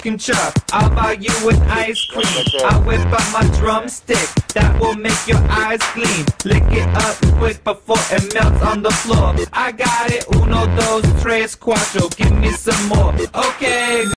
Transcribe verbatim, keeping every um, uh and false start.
can chop. I'll buy you an ice cream. I'll whip out my drumstick. That will make your eyes gleam. Lick it up quick before it melts on the floor. I got it. Uno, dos, tres, cuatro. Give me some more. Okay.